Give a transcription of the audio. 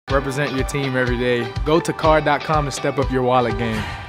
Represent your team every day. Go to CARD.com and step up your wallet game.